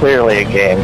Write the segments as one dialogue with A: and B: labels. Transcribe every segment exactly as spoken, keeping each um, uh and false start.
A: clearly a game.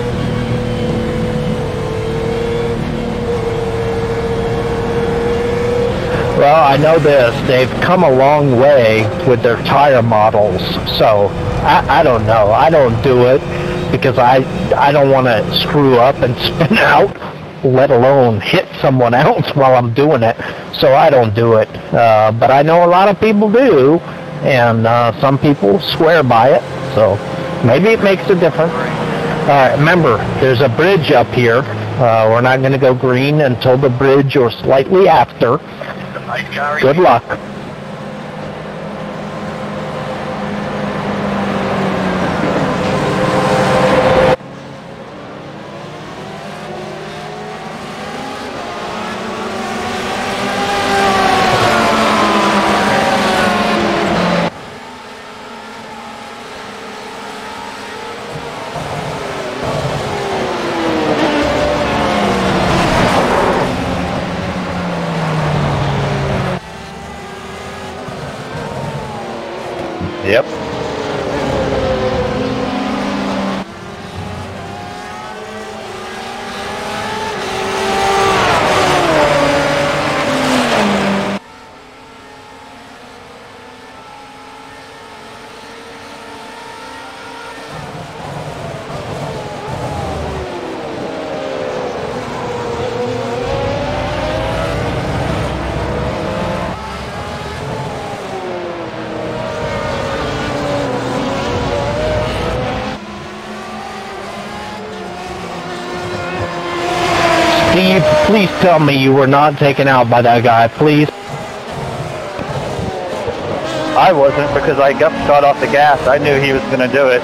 B: Well, I know this. They've come a long way with their tire models, so I, I don't know. I don't do it because I I don't want to screw up and spin out, let alone hit someone else while I'm doing it. So I don't do it. Uh, but I know a lot of people do, and uh, some people swear by it. So maybe it makes a difference. All right, remember, there's a bridge up here. Uh, we're not going to go green until the bridge or slightly after. Good luck.
A: Yep.
B: Steve, please tell me you were not taken out by that guy, please.
A: I wasn't, because I got got off the gas. I knew he was going to do it.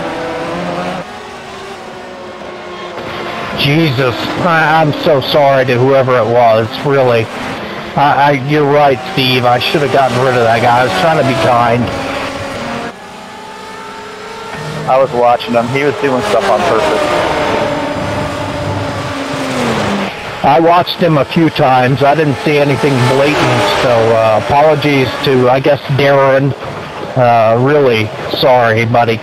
B: Jesus, I, I'm so sorry to whoever it was, really. I, I, you're right, Steve. I should have gotten rid of that guy. I was trying to be kind.
A: I was watching him. He was doing stuff on purpose.
B: I watched him a few times. I didn't see anything blatant, so uh, apologies to, I guess, Darren. Uh, really sorry, buddy.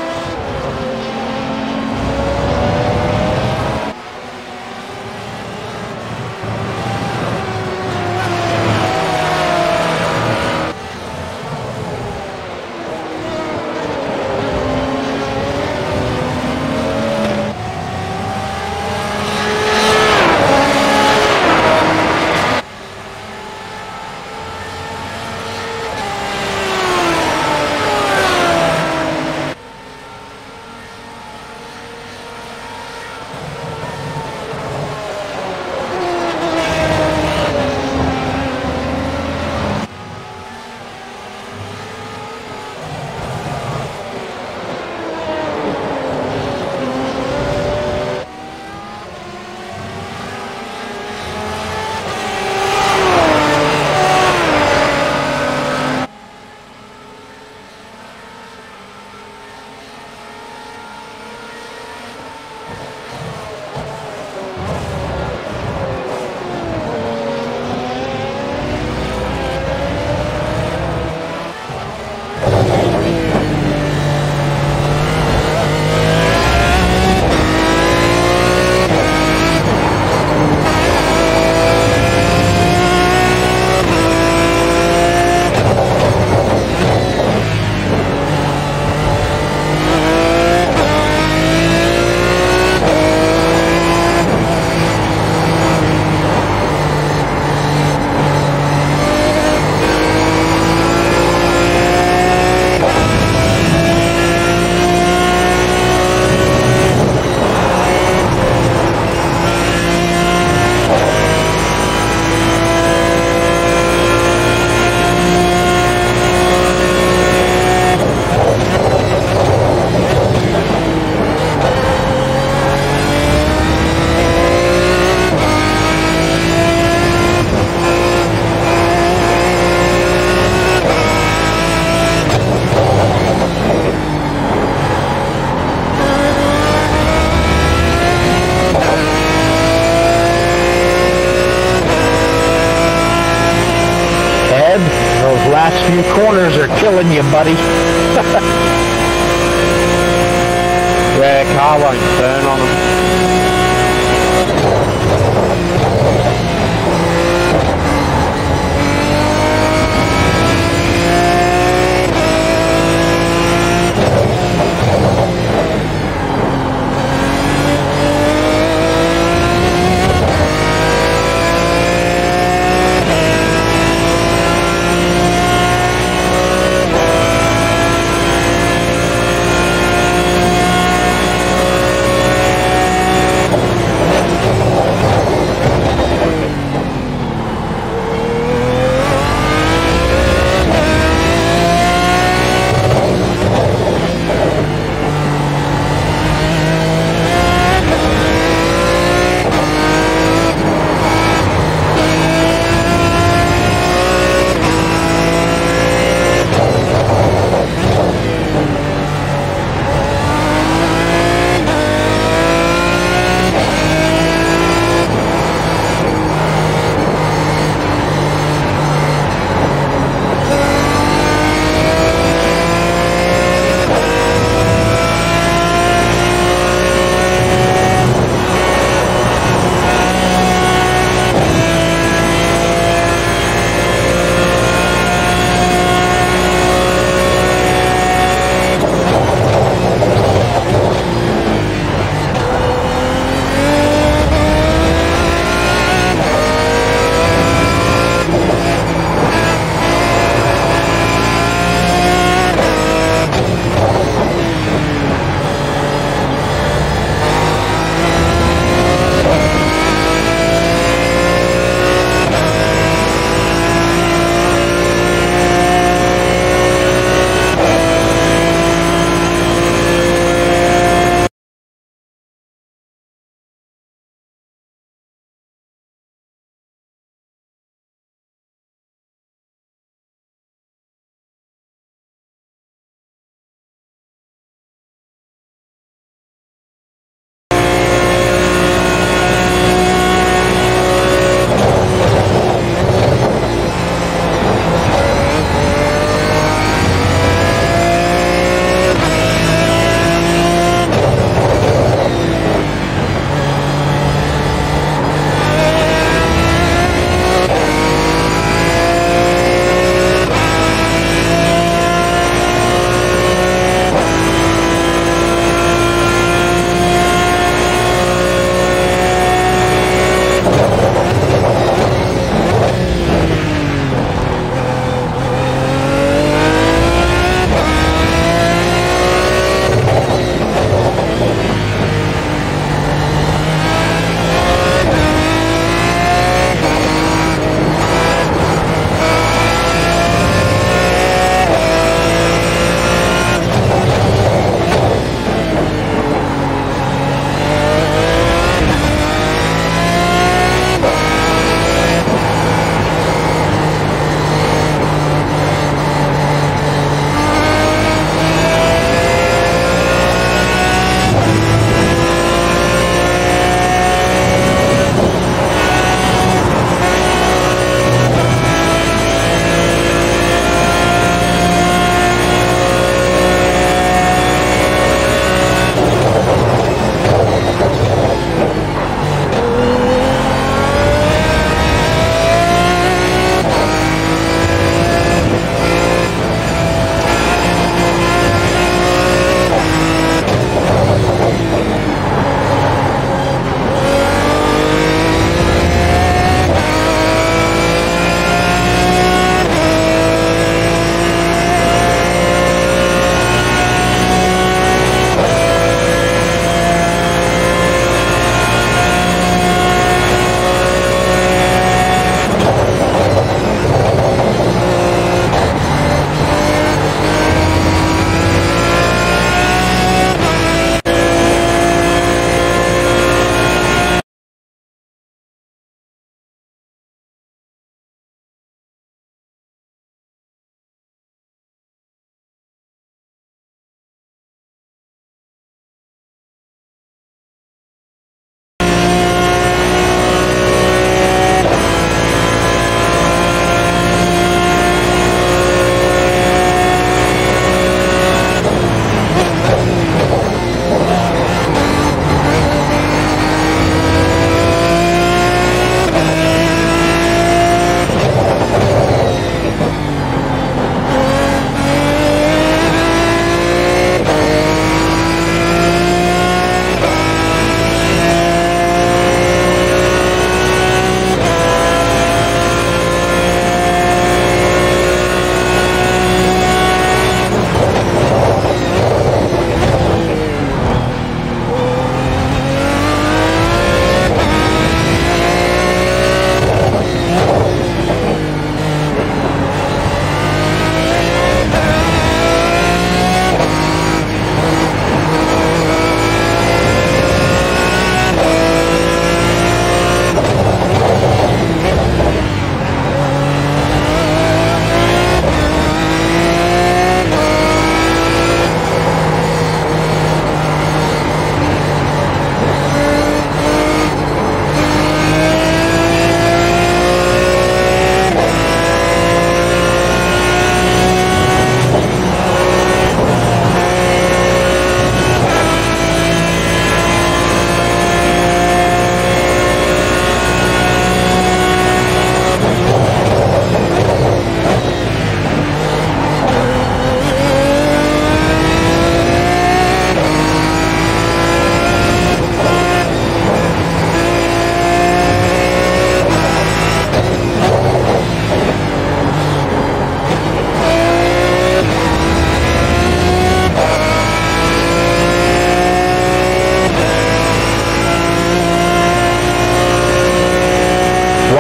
B: Last few corners are killing you, buddy.
A: Yeah,
C: their car won't turn on them.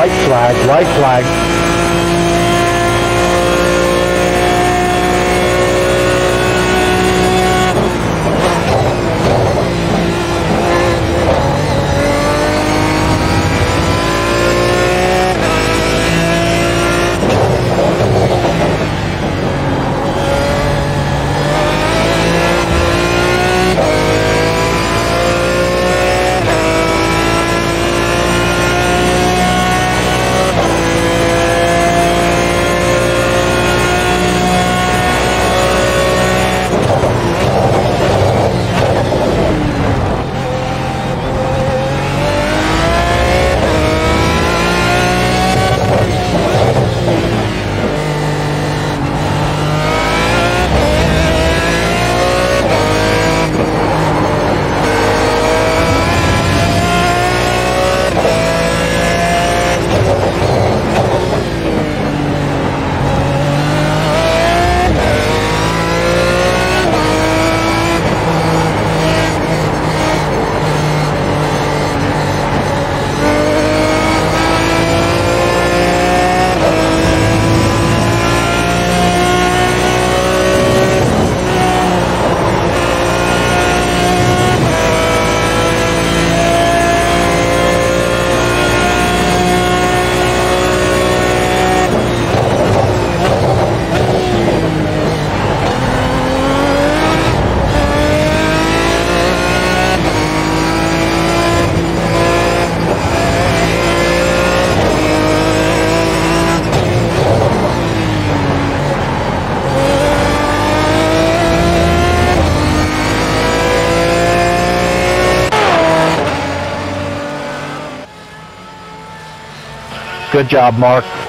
B: white flag, white flag. Good job, Mark.